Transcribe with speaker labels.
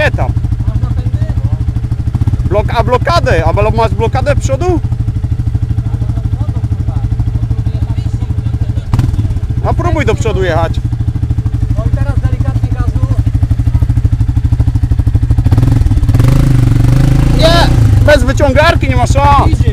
Speaker 1: Gdzie tam?
Speaker 2: Masz napędy?
Speaker 1: A blokadę? A masz blokadę przodu? A próbuj do przodu jechać.
Speaker 2: No i teraz delikatnie gazu.
Speaker 1: Nie! Bez wyciągarki nie ma szans.
Speaker 2: Idzie.